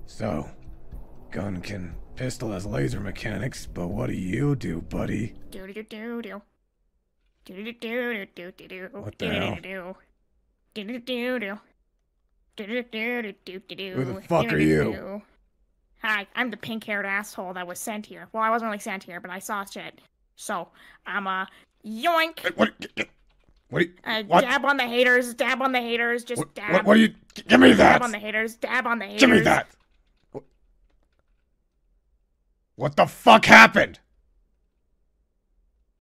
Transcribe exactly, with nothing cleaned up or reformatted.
So, gun can pistol has laser mechanics, but what do you do, buddy? Do do do do. Do do do do do do. What the hell? Do do do do. Do do do do do do do. Who the fuck are you? Hi, I'm the pink-haired asshole that was sent here. Well, I wasn't really sent here, but I saw shit. So, I'm a yoink. Hey, what? What? Are you, Uh, what? Dab on the haters. Dab on the haters. Just What, dab. what? What are you? Give me that. Dab on the haters. Dab on the haters. Give me that. What, what the fuck happened?